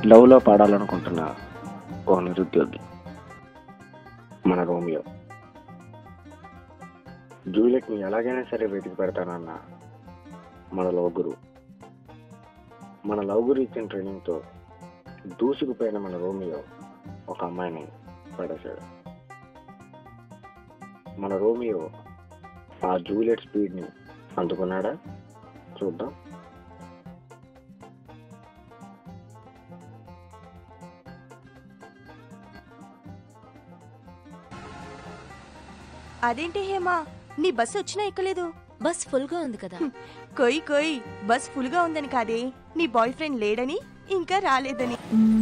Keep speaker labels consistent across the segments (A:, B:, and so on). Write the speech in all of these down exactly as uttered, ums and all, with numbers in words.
A: లవ్లో పాడాలనుకుంటున్న ఓ నిరుద్యోగి మన రోమియో. జూలియట్ని ఎలాగైనా సరే వెతికి పెడతానన్న మన లవ్ గురు. మన లవ్ గురు ఇచ్చిన ట్రైనింగ్తో దూసుకుపోయిన మన రోమియో ఒక అమ్మాయిని పడేశాడు. మన రోమియో ఆ జూలియట్ స్పీడ్ని అందుకున్నాడా? చూద్దాం.
B: అదేంటి హేమా, నీ బస్సు వచ్చినా ఎక్కలేదు?
C: బస్ ఫుల్ గా ఉంది కదా.
B: కొయ్ కొయ్ బస్ ఫుల్ గా ఉందని కాదే, నీ బాయ్ ఫ్రెండ్ లేడని, ఇంకా రాలేదని.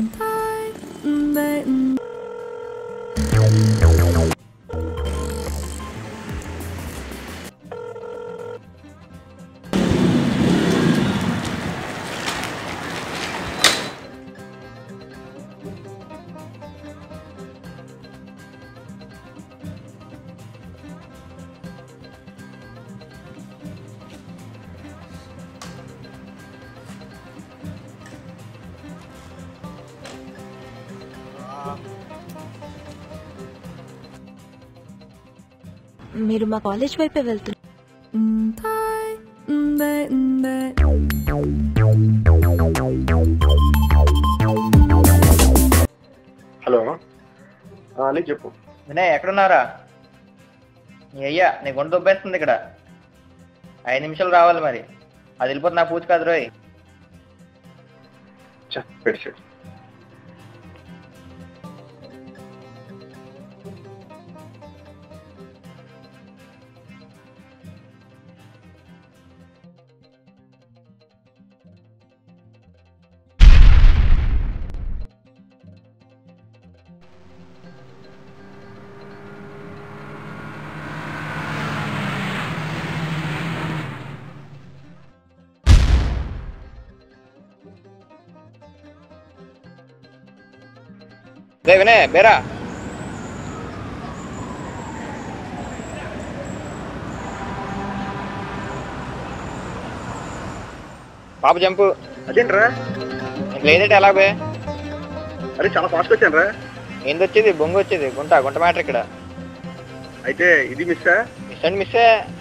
C: మీరు మా కాలేజ్ వైపే వెళ్తున్నారు.
A: హలో అని చెప్పు.
D: వినయ్ ఎక్కడున్నారా? నీ అయ్యా నీ గుండె దొబ్బేస్తుంది ఇక్కడ. ఐదు నిమిషాలు రావాలి మరి. అది వెళ్ళిపోతే నా పూచి కాదు రోయ్.
A: పెడిసాడు.
D: రే వినయ్ బేరా. పాప జంపు.
A: అదేంట్రా?
D: లేదంటే ఎలా బే?
A: అరే చాలా ఫాస్ట్ వచ్చాను రా.
D: ఏంది వచ్చేది? బొంగు వచ్చేది. గుంట గుంట మ్యాటర్ ఇక్కడ.
A: అయితే ఇది మిస్సా?
D: Miss and మిస్సే.